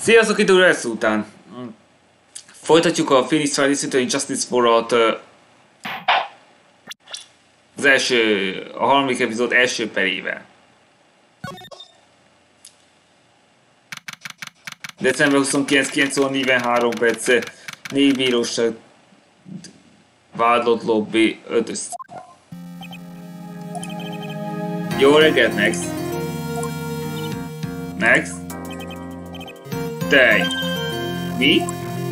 Sziasztok, itt újra ezt után. Folytatjuk a Phoenix Wright Institute Injustice for All-t. A harmadik epizód első perével. December 29, 9:43 perc, 4 bíróság, vádlott lobby, 5 Jó reggelt, Max. Max? Tej. Mi?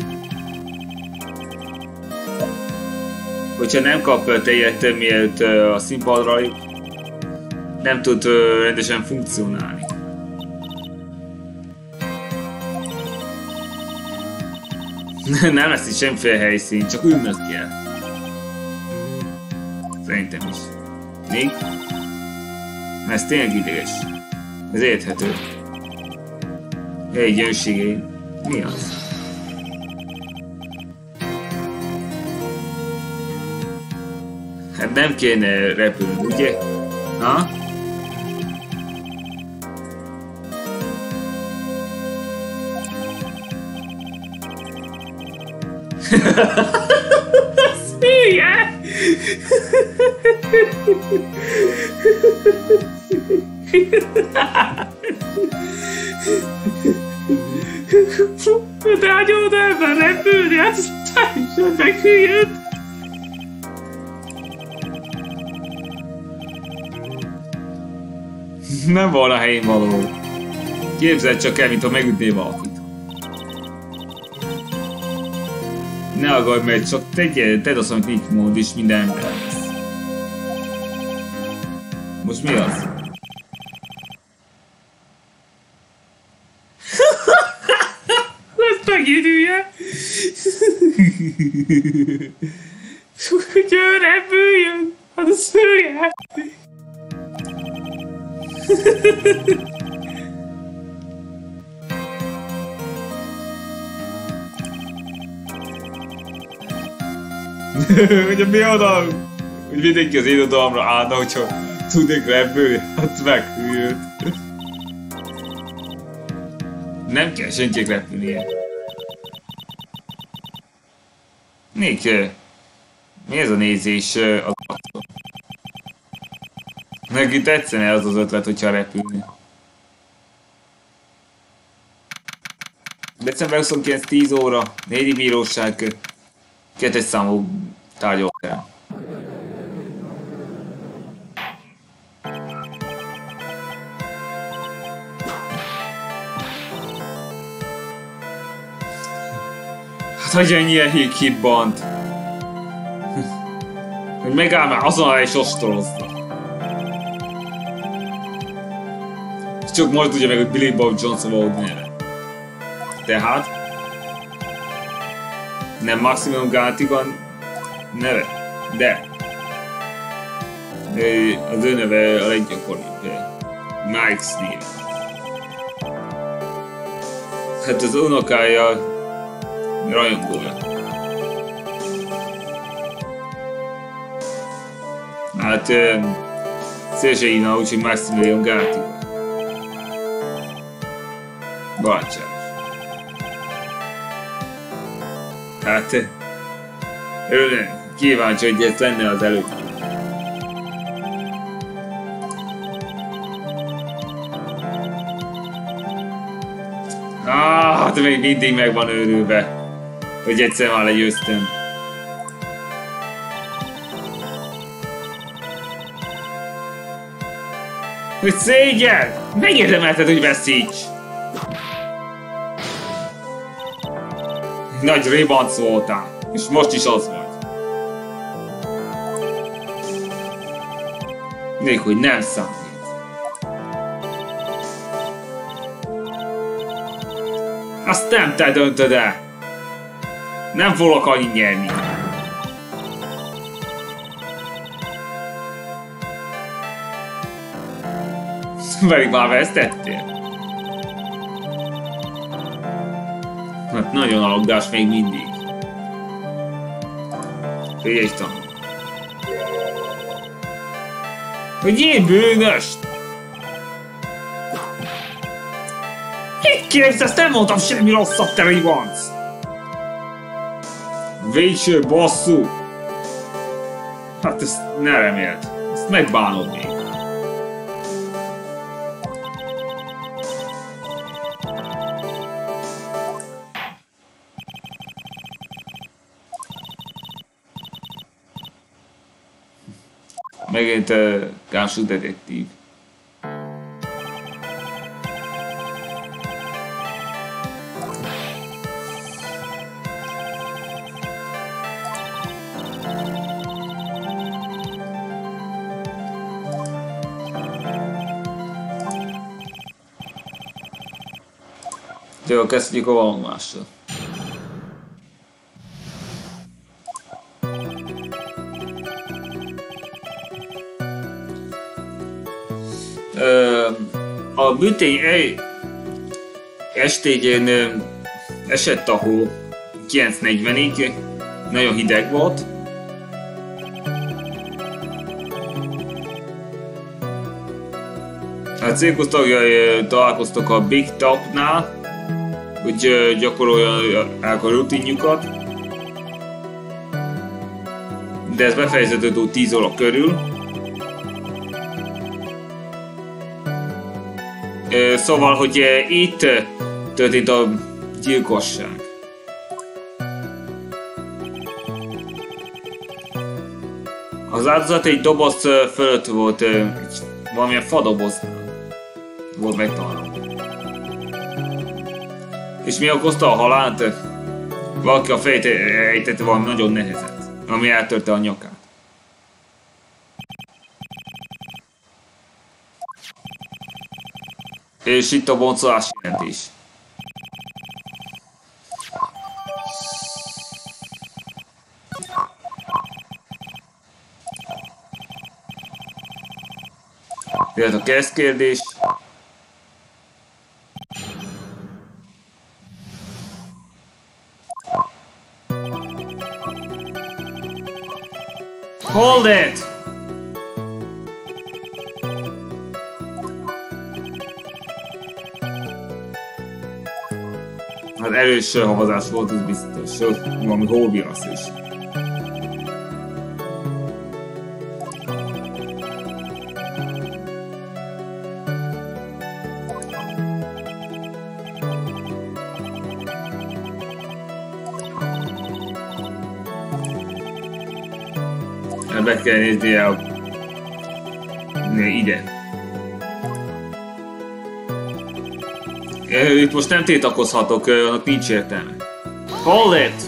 Hogyha nem kap tejet mielőtt a színpadra, nem tud rendesen funkcionálni. Nem lesz itt semmiféle helyszín, csak ülnöd kell. Szerintem is. Mi? Ez tényleg ideges. Ez érthető. Egy gyönségei. Mi az? Hát nem kéne repülni, ugye? Ha? Ez hülye! De nagyon elben repülni, ez teljesen meghülyed! Nem volna helyén való. Képzeld csak el, mintha megütnél valakit. Ne aggódj meg, csak tedd azt, amit így mond, és minden ember lesz. Most mi az? Ez megint hülye! Hogy ő repüljön! Hát az hülye! Ugye mi oda? Hogy mindenki az én oldalomra állna, hogyha tudnék repülni, hát meghűlt. Nem kell senkinek repülnie. Nick, mi ez a nézés az arcon? Neki tetszene az az ötlet, hogyha repülni. December 29, 10 óra, 4. bíróság, 2. számú tárgyalóterem. Hát hogy ennyire hibbant. Hogy megáll már azonnal és ostorozza. És csak most tudja meg, hogy Billy Bob Johnson volt neve. Tehát nem Maximum Gátigan neve, de az ő neve a leggyakoribb, Mike's név. Hát az unokája rajongója. Hát Szélsőina, úgyhogy Maximilian Gátigan. Barátság. Hát, kíváncsi, hogy ez lenne az előtt. Hát még mindig meg van őrülve, hogy egyszer már legyőztem. Hogy szégyen! Megérdemelted, hogy veszíts! Nagy ribanc voltál, és most is az vagy. Még hogy nem számít. Azt nem te döntöd el. Nem fogok annyit nyerni. Pedig már vesztettél. Hát nagyon alapdás még mindig. Figyelj, tanul. Hogy én bűnöst? Mit képzelsz? Nem mondtam semmi rosszat, te ribanc! Végső bosszú! Hát ezt ne reméld. Ezt megbánod még. Megint Gánsú detektív. Jó, kezdjük a vallomással. A bűtény estégén esett a hó 9:40-ig, nagyon hideg volt. A cirkusz tagjai találkoztak a Big Topnál, hogy gyakorolják a rutinjukat, de ez befejeződött 10 óra körül. Szóval, hogy itt történt a gyilkosság. Az áldozat egy doboz fölött volt, valamilyen fadoboznál volt megtalálva. És mi okozta a halált? Valaki a fejét ejtette valami nagyon nehezet, ami eltörte a nyakát. És itt a boncolás jelentés. Jöhet a keresztkérdés. Hold it! Hát erős havazás volt, ez biztos. Sőt, valami hóviasz is. Be kell nézni ide. Itt most nem tiltakozhatok, annak nincs értelme. Hold it!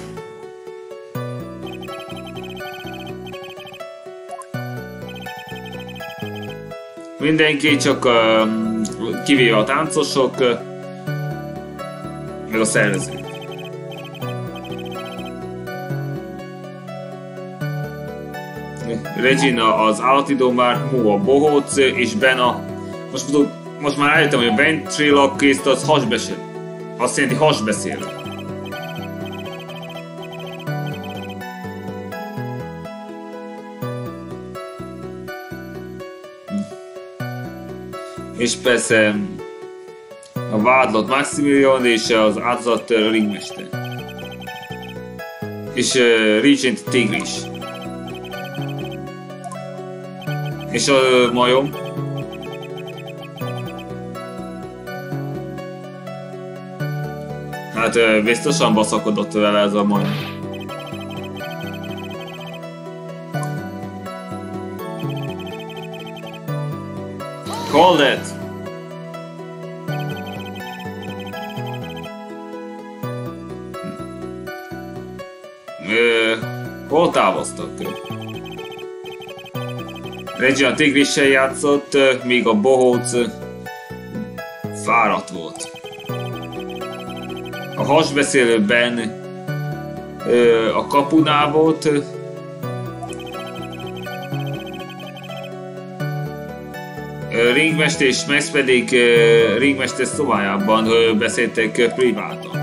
Mindenki csak kivéve a táncosok, meg a szervezők. Regina az állatidomár, Mo a bohóc, és Ben a... Most már állítom, hogy a ventriloquist az hasbeszélő. Azt jelenti hasbeszélő. És persze a vádlott Maximilian és az áldozat ringmester. És Regent Tigris. És a majom. Hát biztosan baszakodott vele ez a majom. Hold it! Hol távoztak? Regina Tigrissel játszott, míg a bohóc fáradt volt. A hasbeszélőben a kapunál volt. Ringmester és Max pedig Ringmester szobájában beszéltek privátan.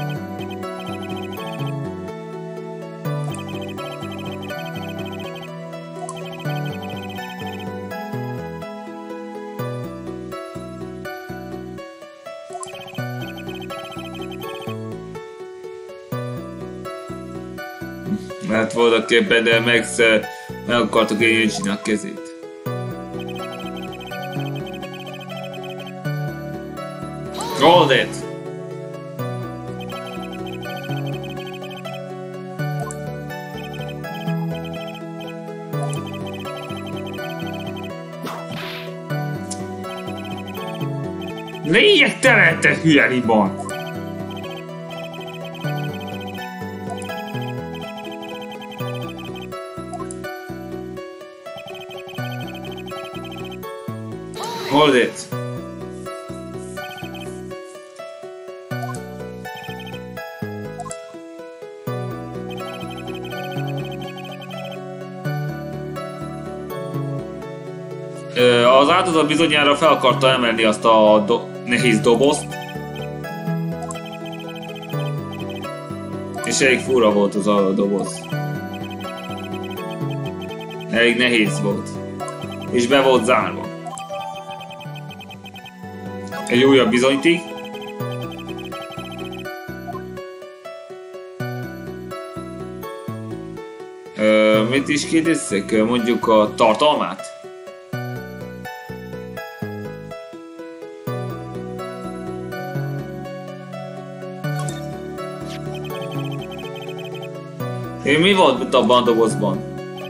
Mert voltak éppen, de meg akartak érjéni a kezét. Hold it! Légyek tele, te hülye libon! Hold it! Az áldozat bizonyára fel akarta emelni azt a nehéz dobozt. És elég fura volt az a doboz. Elég nehéz volt. És be volt zárva. Egy újabb bizonyíték. Mit is kérdezzek? Mondjuk a tartalmát? Mi volt abban a dobozban?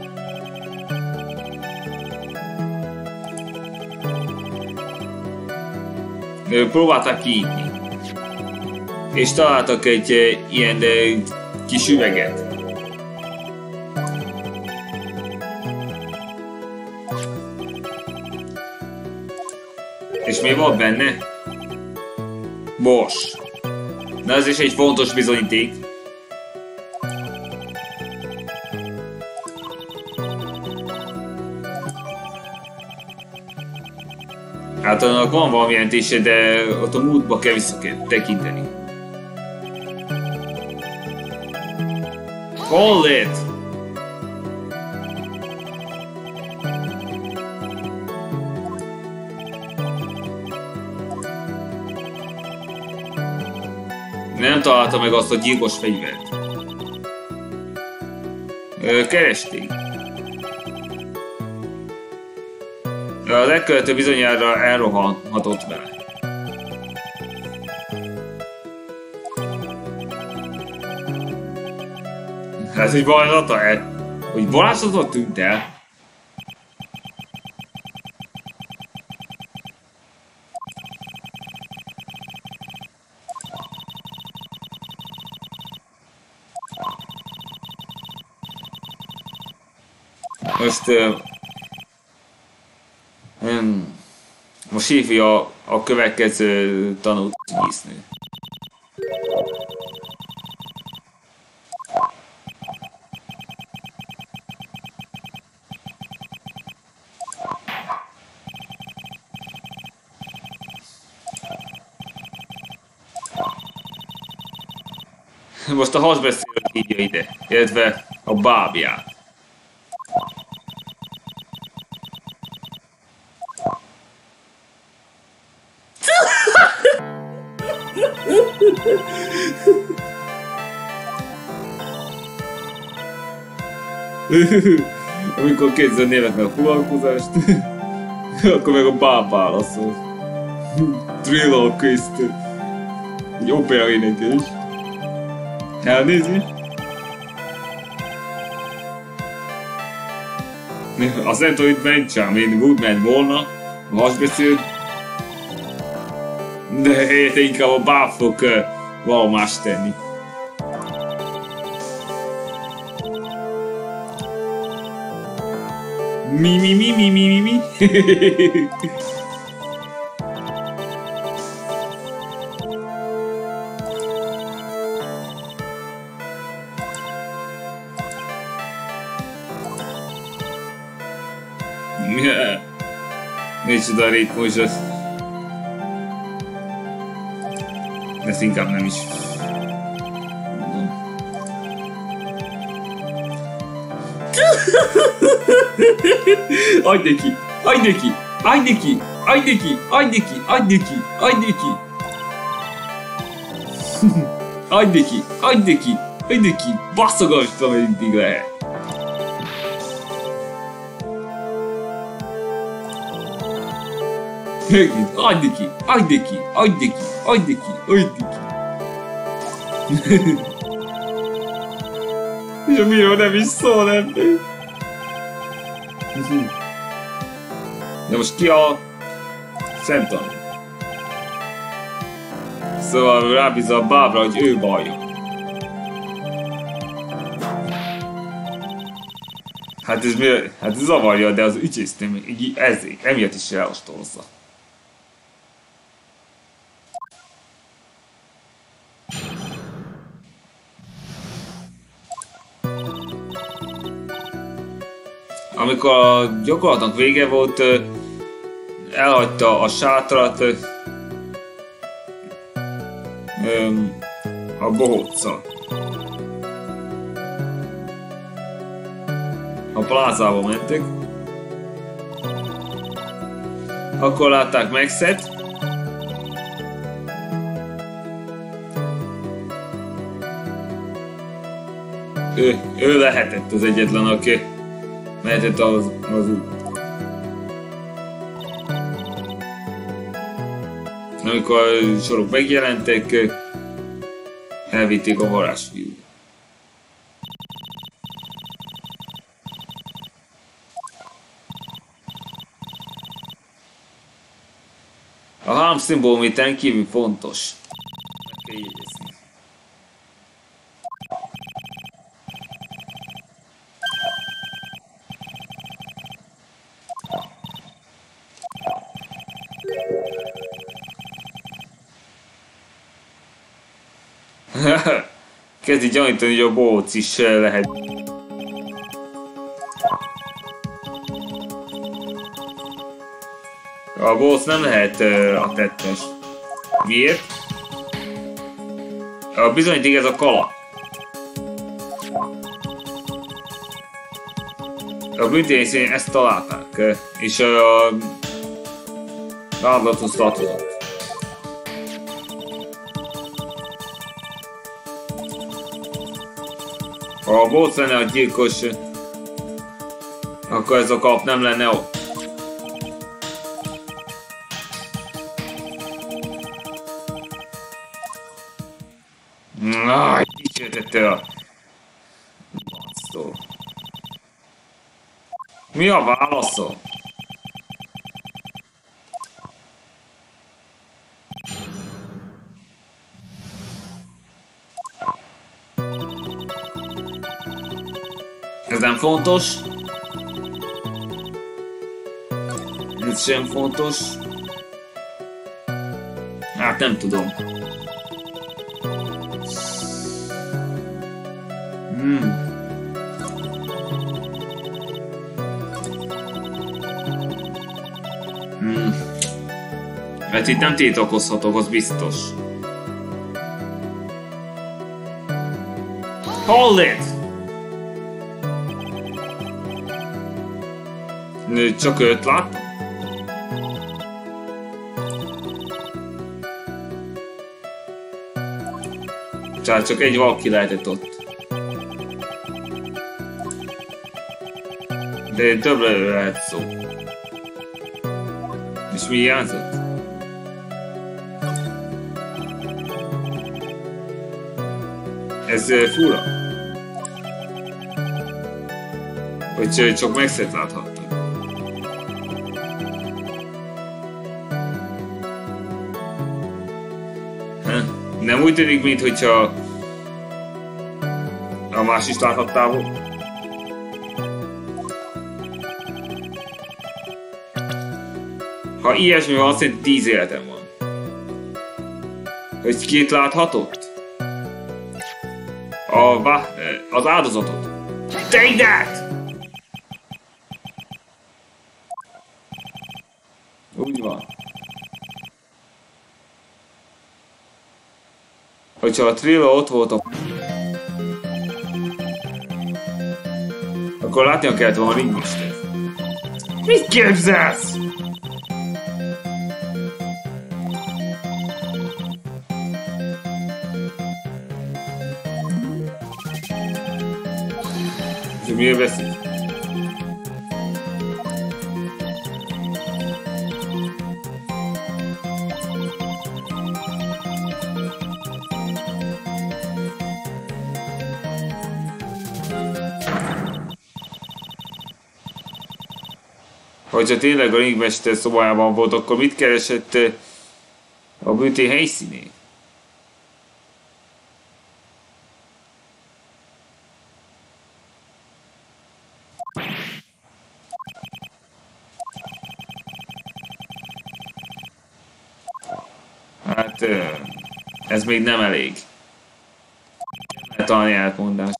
Próbálták kinyitni. És találtak egy ilyen kis üveget. És mi volt benne? Bors. Na ez is egy fontos bizonyíték. Hát annak van valami jelentése, de ott a múltba kell visszatekinteni. Hold it! Nem találta meg azt a gyilkos fegyvert. Keresték. A legkövető bizonyára elrohanhatott vele. Ez egy varázslata? Hogy varázslatot tűnt el? Most hívja a következő tanult színésznő. Most a hasbeszélőt hívja ide, illetve a bábját. Amikor kétszer névek meg a foglalkozást, akkor meg a báb válaszol. Trilókiszt. Egy opera énekes. Elnézést. Azt nem tudom, hogy mentsem, én Woodman volna, hasbeszél. De helyette inkább a báb fog valamást tenni. Mi. Micsoda ritmus az. Ezt inkább nem is. Adj neki! Adj neki! Adj neki! Adj neki! Adj neki! Adj neki! Adj neki! Adj neki! Adj neki! Hagyd ki! Basszogasd, ameddig lehet! Megint, adj ki! Adj ki! Adj ki! Adj ki! Adj ki! És a Miro nem is szól ebből. De most ki a... Szentan? Szóval rábízza a bábra, hogy ő bajja. Hát ez miért? Hát ez zavarja, de az ügyésztő ezért, emiatt is elostolozza. Amikor a gyakorlatnak vége volt, elhagyta a sátrat a bohóccal. A plázába mentek. Akkor látták Maxet. Ő lehetett az egyetlen, aki mehetett az út. Amikor a sorok megjelentek, elvitték a varázsfiút. A hám szimbólum itt rendkívül fontos. Meg kell jegyezni. Kezdi gyanítani, hogy a bohóc is lehet. A bohóc nem lehet a tettes. Miért? A bizonyíték ez a kala. A büntény szerint ezt találták, és a vádlathoz tartozott. Ha a bohóc lenne a gyilkos, akkor ez a kap nem lenne ott. Kísértette a... Basztó. Mi a válaszol? Ez nem fontos. Ez sem fontos. Hát nem tudom. Mert itt nem tiltakozhatok, az biztos. Hold it! Csak őt láttam? Tehát csak egy valaki lehetett ott. De többre lehet szó. És mi hiányzott? Ez fura. Hogy csak Maxet láthattam. Nem úgy tűnik, mintha a más is láthattál volna. Ha ilyesmi van, azt jelenti 10 életem van. Hogy két láthatott? Az áldozatot. Take that! Úgy van. Hogyha a Trilla ott volt, akkor látnia kellett volna a ringmestert. Mit képzelsz? Miért beszél? Hogyha tényleg a ringmester szobájában volt, akkor mit keresett a bünti helyszínén? Hát ez még nem elég. Nem lehet találni elmondást.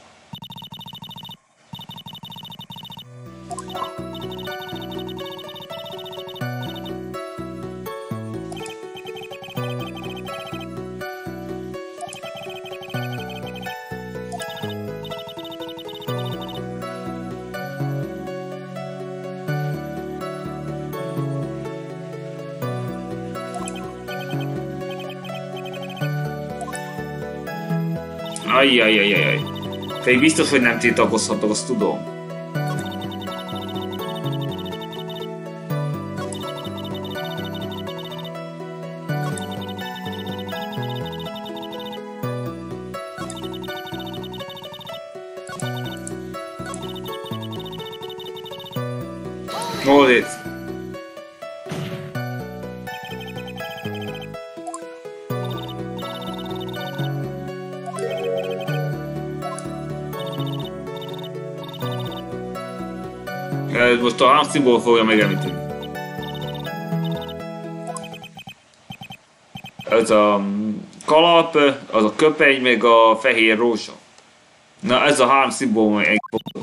Ajjajajajaj. Pedig biztos, hogy nem tiltakozhatok, azt tudom. Hold it. Most a harcimból fogja megemlíteni. Ez a kalap, az a köpeny, meg a fehér rózsa. Na ez a három szimbólum egy fontos.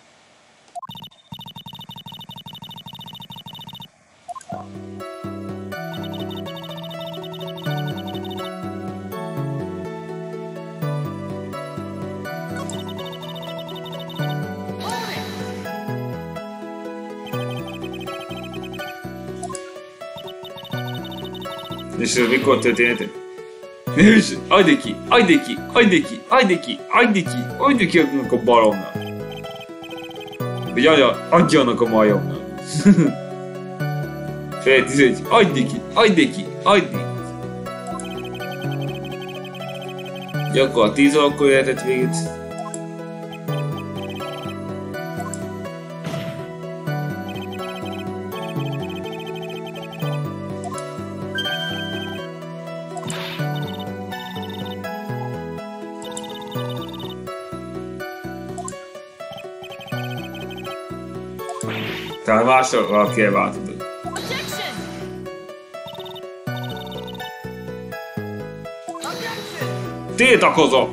És ez mikor történt? És adj neki annak a balomnak. Vagy adj annak a majomnak. Fél 11, adj neki. Akkor a 10 akkor lehetett véget. Tehát másokkal kell váltani. Tiltakozom!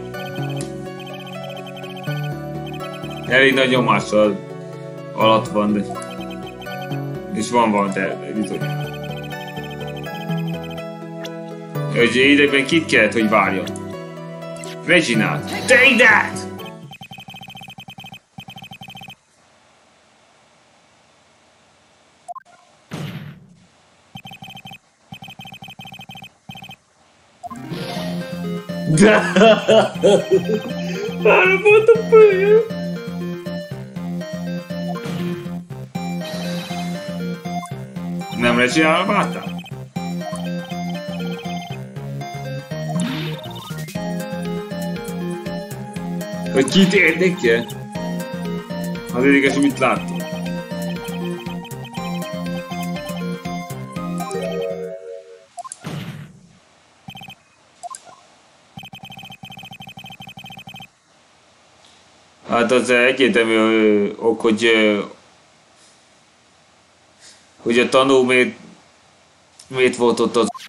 Elég nagy nyomással alatt van, de... És van terve, bizony. Hogy idegben kit kellett, hogy várjon? Reginald! Take that! Arra volt a fejem! Nem Reginald vártál? Hogy kit érdekel? Az érdekes, hogy mit láttam. Hát az egyértelmű ok, hogy a tanú miért volt ott az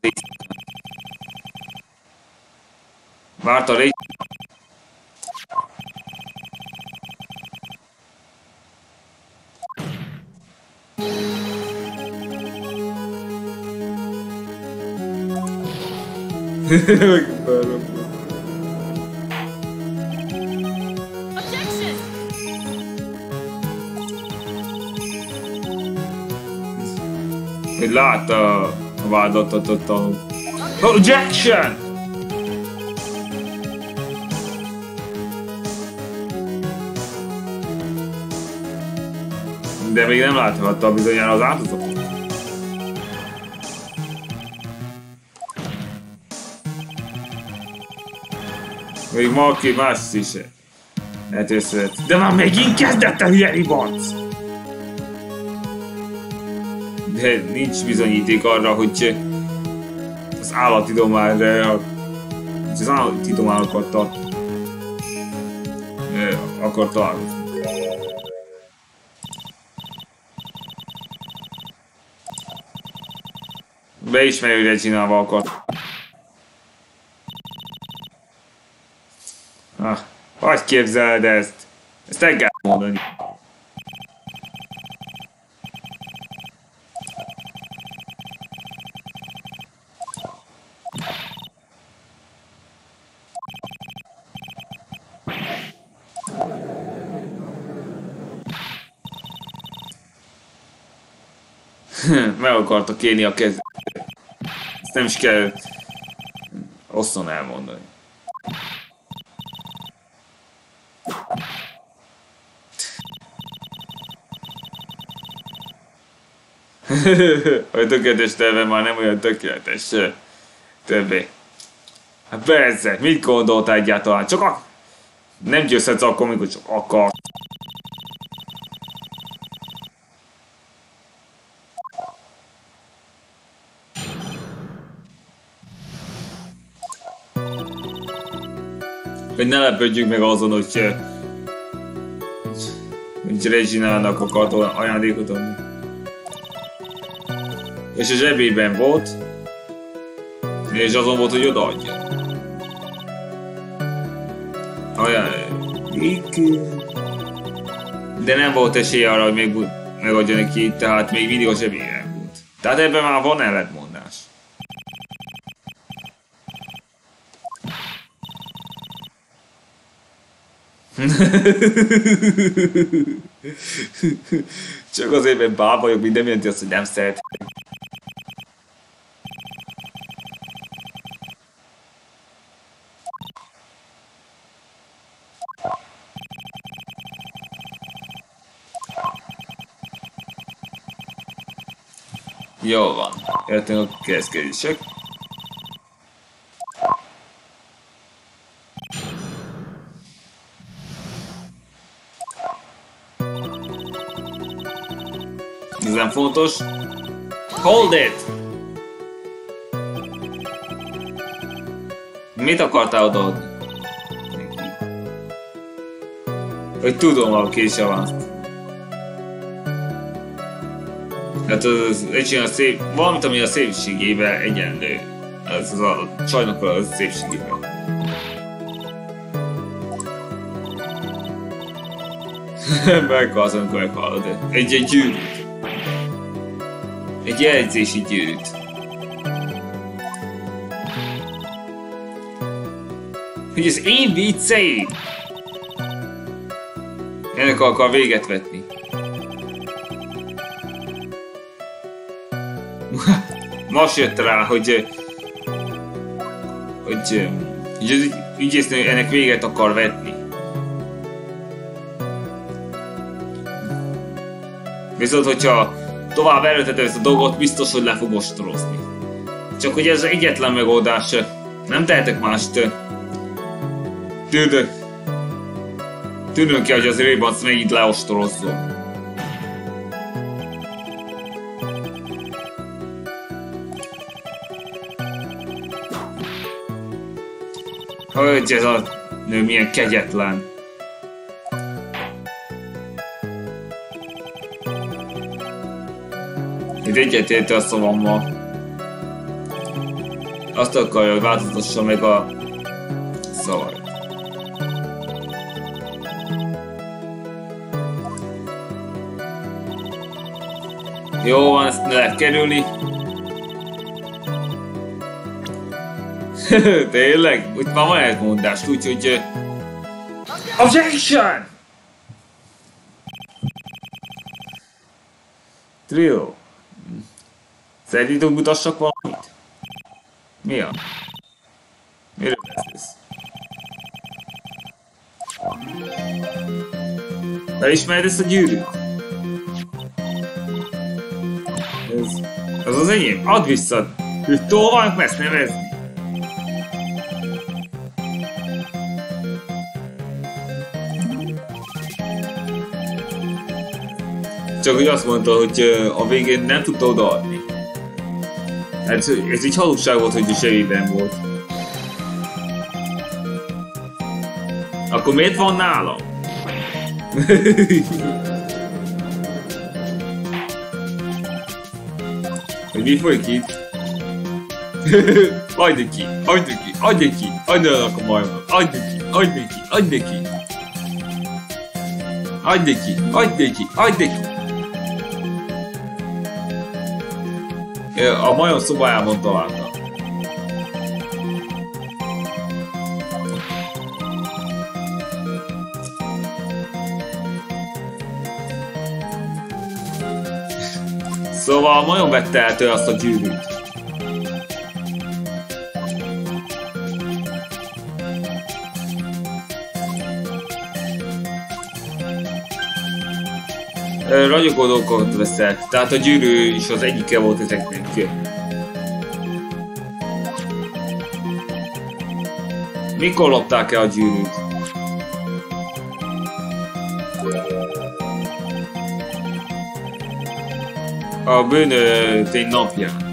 várta a hogy látta a vádatot ott a... Objection! De még nem láthatta bizonyára az áldozatot. Még valaki más is lehet összevett. De már megint kezdett a hülye ribanc! De nincs bizonyíték arra, hogy az állatidomár akar találkozni. Beismerő Reginával akart. Hogy képzeled ezt? Ezt el kell mondani. Meg akarta kérni a kezét. Ezt nem is kell hosszan elmondani. A tökéletes terve már nem olyan tökéletes többé. Hát persze, mit gondolt egyáltalán? Csak nem győzhetsz akkor, amikor csak akar. Hogy ne lepődjünk meg azon, hogy Reginának akart ajándékot adni. És a zsebében volt, és azon volt, hogy odaadja. Ajándék. De nem volt esély arra, hogy még megadja neki, tehát még mindig a zsebében volt. Tehát ebben már van ellentmondás. Csak azért, mert báb vagyok, mint nem jelenti azt, hogy nem szeret. Jó van, jöttünk a kezdődések. Ez nem fontos. Hold it! Mit akartál odaadni? Hogy tudom a késjavást. Hát egy olyan szép, valamit, ami a szépségével egyenlő. Ez az a csajnak a szépségével. Meghalsz, amikor meghallod. Egy gyűrűt. Egy jelzési gyűrűt. Hogy az én vicceim! Ennek akar véget vetni. Most jött rá, hogy az ügyésznő ennek véget akar vetni. Viszont, hogyha tovább erőlteted ezt a dolgot, biztos, hogy le fog ostorozni. Csak hogy ez egyetlen megoldás, nem tehetek mást. Tűnünk ki, hogy az Ray-Bans megint leostorozzon. Hogy ez a nő milyen kegyetlen. Itt egyetérte a szavammal. Azt akarja, hogy változtassa meg a szavait. Jó van, ezt ne lehet kerülni. Tényleg? Úgy már van elmondást, úgyhogy... Objection! Trio. Szerinted mutassak valamit? Mi a? Miről beszélsz? Elismered ezt a gyűrűt? az enyém, add vissza! Őt tolvajok ezt nevezni! Csak hogy azt mondta, hogy a végén nem tudta odaadni. Hát ez így hazugság volt, hogy zsebében volt. Akkor miért van nálam? Hogy mi folyik itt? Adj neki, adj neki, adj neki, adj annak a majmnak, adj neki, adj neki, adj neki. Adj neki, adj neki, adj neki. A majom szobájában találtam. Szóval a majom vette el tőle azt a gyűrűt. Ragyogó dolgokat veszett, tehát a gyűrű is az egyike volt ezeknek. Mikor lopták el a gyűrűt? A bűntény napján.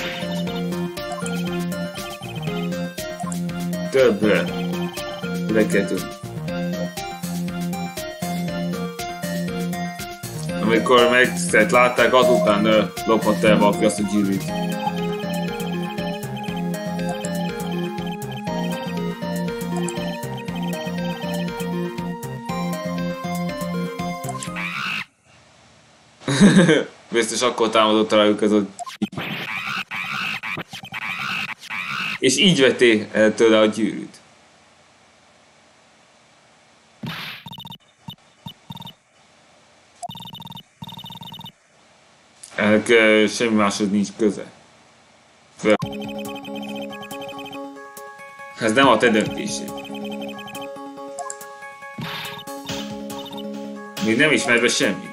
Többre. Lekedünk. Amikor megszett látták, azután lopott el valaki azt a gyűrűt. Biztos akkor támadott rájuk ez a... És így vették tőle a gyűrűt. Ennek semmi máshoz nincs köze. Ez nem a te döntésed. Még nem ismer be semmit.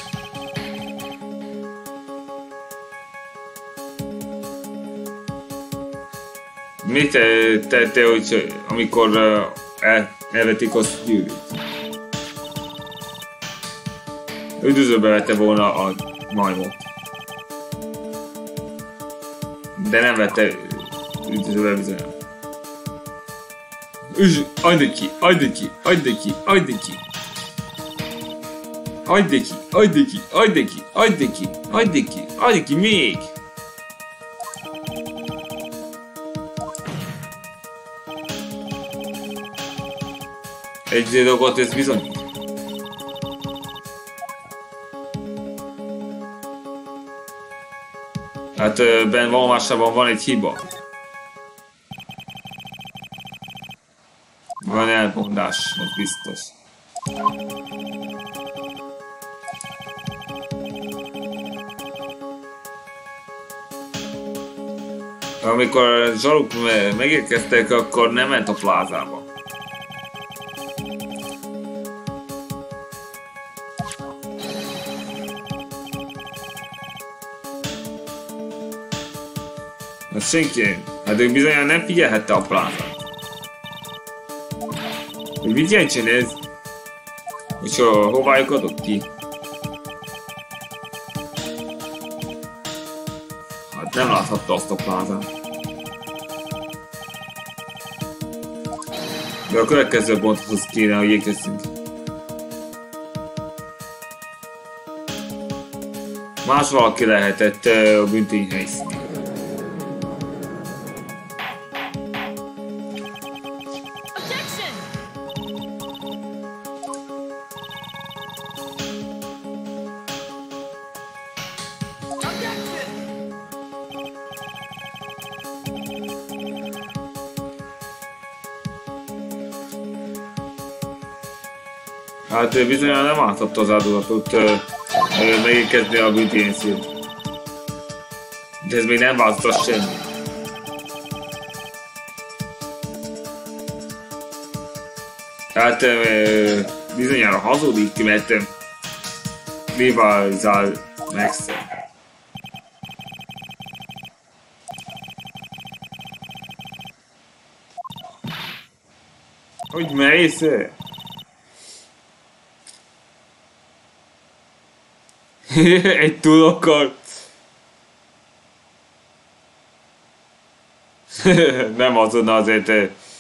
Mit tettél, hogy amikor elvették azt a gyűrűt? Üdvözölbe vette volna a majmot. De nem vette üdvözölbe bizony. Adj neki, adj neki, adj neki, adj neki. Adj neki, adj neki, adj neki, adj neki, adj neki, adj neki még. Egy dolgot ez bizonyít. Hát Ben valomásában van egy hiba. Van elmondás, az biztos. Amikor a zsaluk megérkeztek, akkor nem ment a plázába. Senki, hát ők bizonyan nem figyelhette a plázát. Hogy mit jelentsen ez? És hovájuk adott ki? Hát nem láthatta azt a plázát. De a következő ponthoz kéne, hogy érkezzünk. Más valaki lehetett a büntény helyszínén. Hát bizonyan nem átadta az áldozatot megérkezni a bünténszét. De ez még nem változtat semmi. Hát bizonyára hazudik, mert rivalizál Max-el. Hogy mész? Egy túlokkal. Nem azonnal azért.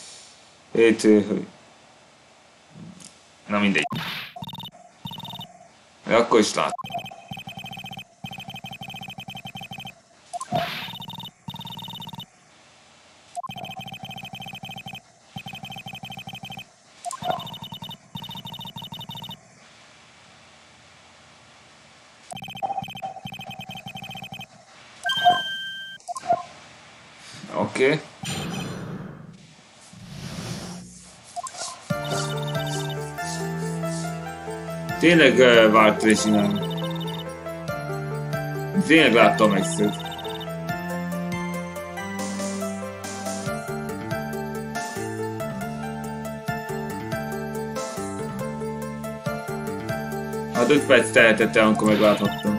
Na mindegy. Akkor is lát. Oké. Tényleg várt és nem. Tényleg láttam egyszer. Hát 5 perc tehetett el, amikor megláthattam.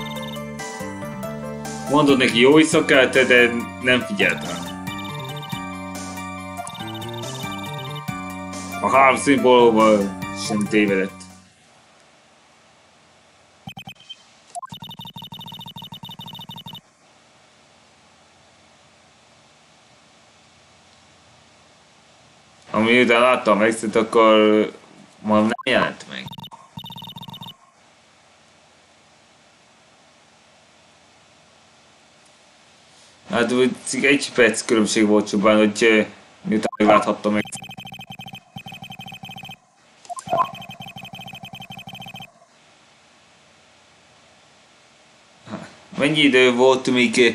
Mondod neki jó éjszakát, de nem figyelt rá. A 3 szimbólummal sem tévedett. Miután láttam Exit, akkor ma nem jelent meg. Hát úgy 1 perc különbség volt csupán, hogy miután megláthattam Exit. Mennyi idő volt,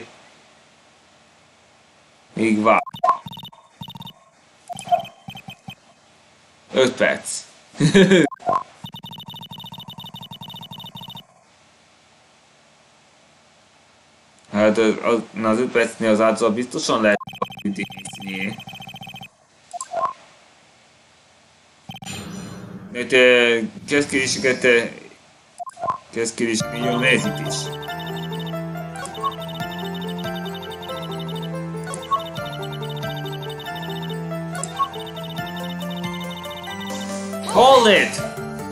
még vár? 5 perc. Hát az 5 percnél az által biztosan lehet nézni. Mert kezdkedéseket nagyon nehezít is. Hold it!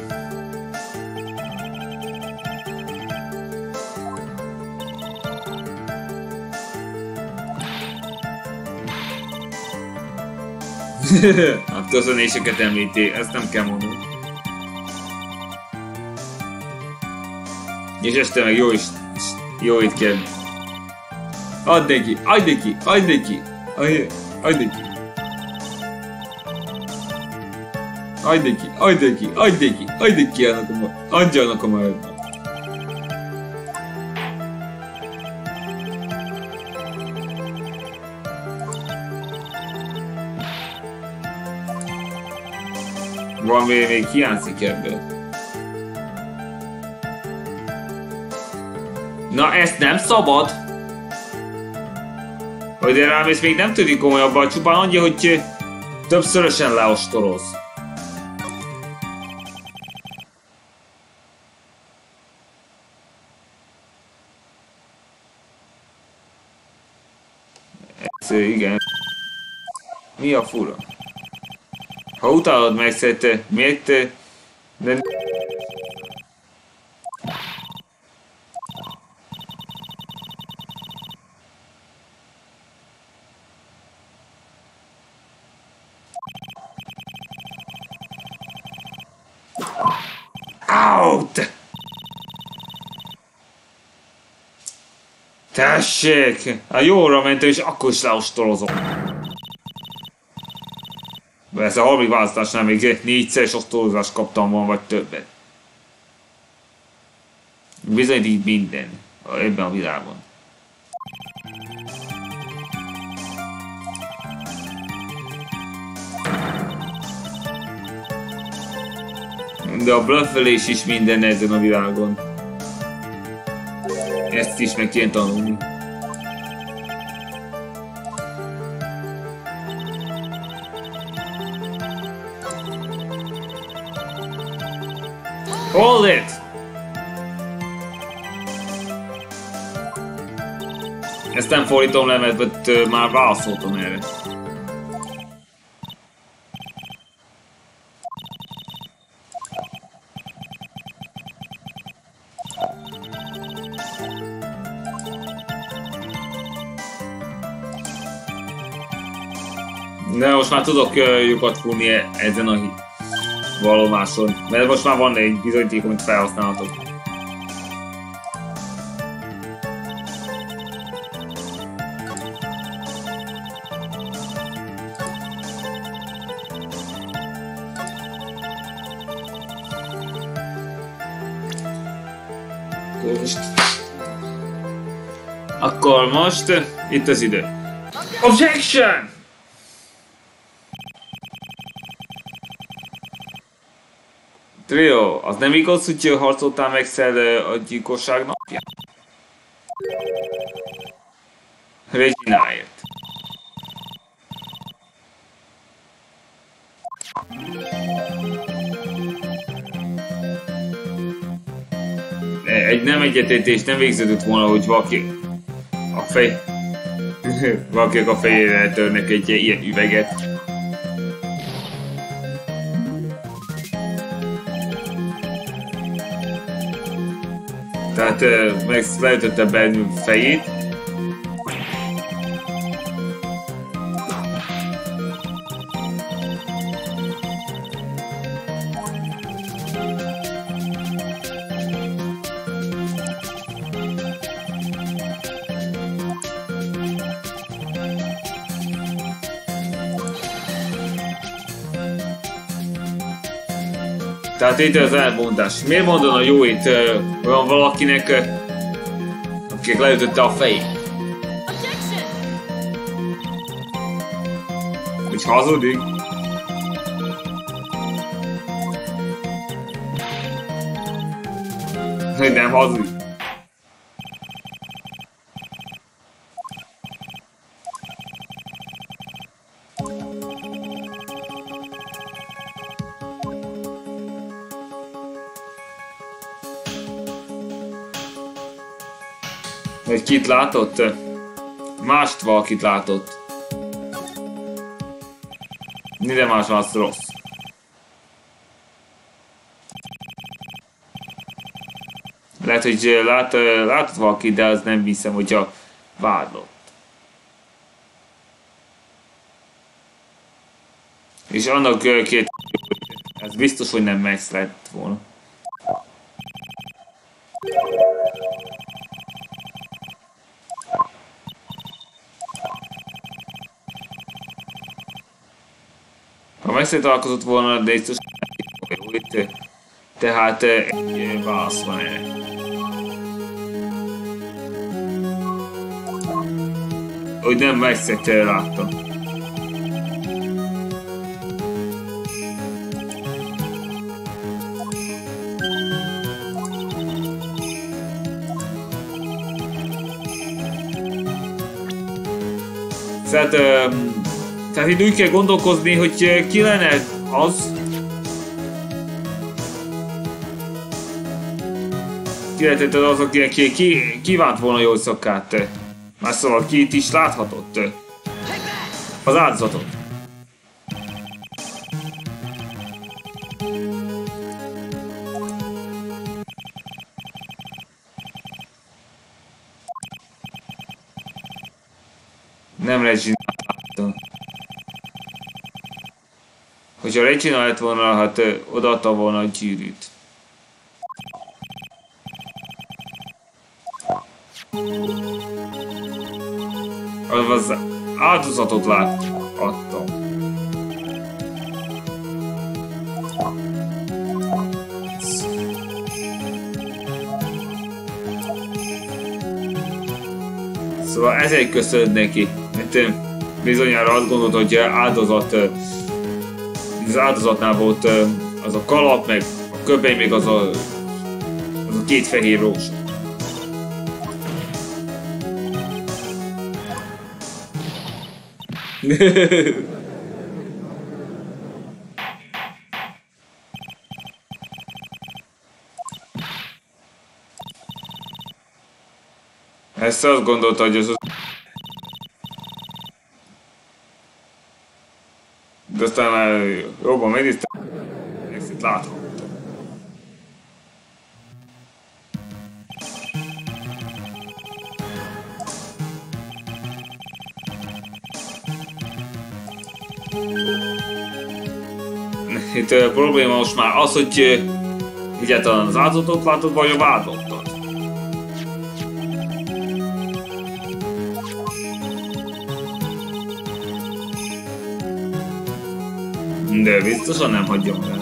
A köszönéseket említi, ezt nem kell mondani. És este meg jó itt kell. Add neki, adj neki, adj neki, adj neki. Adj neki, adj neki, adj neki, adj neki adj annak a maradnak. Valami még hiányzik ebből. Na ezt nem szabad! Hogy rám ez még nem tűnik komolyabban, csupán annyi, hogy többszörösen leostoroz. Ez igen. Mi a fura? Ha utálod meg, szerte, miért nem... Out! Tessék! A jóra mentem és akkor is leostolozom. Persze a harmadik választásnál még 4-szeres osztolozást kaptam volna, vagy többet. Bizony így minden ebben a világon. De a bluffelés is minden ezen a világon. Ezt is meg kéne tanulni. Hold it! Ezt nem fordítom le, mert már válaszoltam erre. De most már tudok lyukat fúrni ezen a vallomáson, mert most már van egy bizonyíték, amit felhasználhatok. Akkor most itt az idő. Objection! Trio, az nem igaz, hogy harcoltál meg a gyilkosság napján? Regináért. Egy nem egyetértés nem végződött volna, hogy valaki valakinek a fejére törnek egy ilyen üveget. Tehát meg leütötte Ben fejét. Tehát itt az elmondás. Miért mondaná jó itt olyan valakinek, akinek leütötte a fejét? Hogy hazudik? Hogy nem hazudik. Hogy kit látott? Mást valakit látott. Minden más az rossz. Lehet, hogy látott valakit, de az nem hiszem, hogyha vádlott. És annak két... Ez biztos, hogy nem Max lett volna. Ha megszétalkozott volna, de biztos jó itt, tehát egy válasz van erre. Hogy nem megszett láttam. Tehát itt úgy kell gondolkozni, hogy ki lenne az, ki lehetett az, akinek kívánt volna jó szakát. Más szóval ki itt is láthatott az áldozatot. Nem Regina látta. Hogyha Regina lett volna, hát odaadta volna a gyűrűt. Az áldozatot láttam. Szóval ezért köszönöd neki. Mert bizonyára azt gondolt, hogy az áldozatnál volt az a kalap, meg a köpeny, még az a két fehér rózsa. Ezt azt gondolta, hogy az... De aztán már jobban megnéztem, ezt itt látom. Itt a probléma most már az, hogy egyáltalán az áldozatot látod, vagy a vádlottat. De biztosan nem hagyja magát.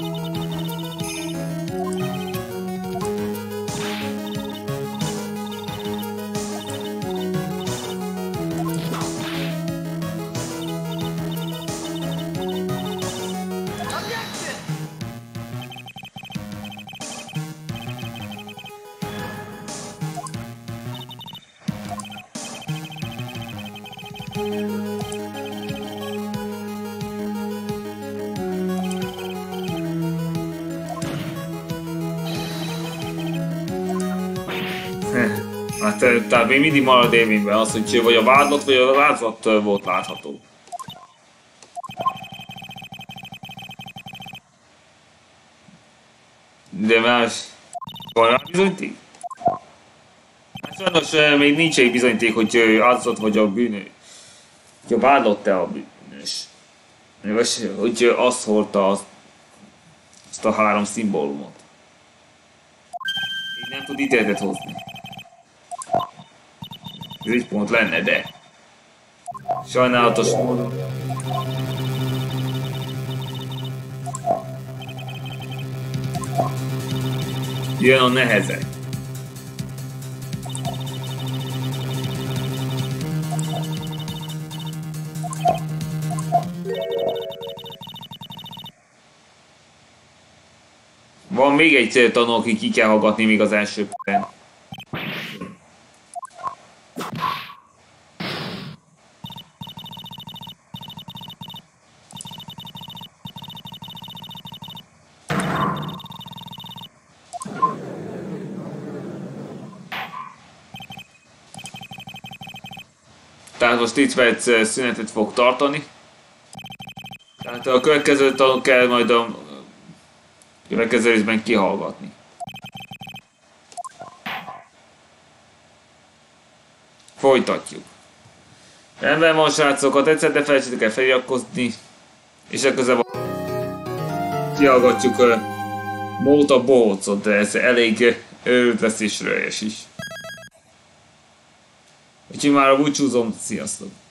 Hát tehát még mindig marad élményben az, hogy vagy a vádlott, vagy a vádlott volt látható. De más... Van rá bizonyíték? Hát sajnos még nincs egy bizonyíték, hogy áldozat vagy a bűnös. Hogy a vádlott-e a bűnös. Vagy hogy azt hordta azt a 3 szimbólumot. Így nem tud ítéletet hozni. Ez egy pont lenne, de... Sajnálatos módon. Jön a nehezek. Van még egy tanú, aki ki kell hallgatni még az első percben. Tehát most 10 perc szünetet fog tartani. Tehát a következő tanút kell majd a következő részben kihallgatni. Folytatjuk. Rendben van, srácok, ha tetszett, de felejtsétek el feliratkozni. És legközelebb kihallgatjuk Móta Bohócot, de ez elég őrült lesz és rölyes is. Úgyhogy már búcsúzom, sziasztok!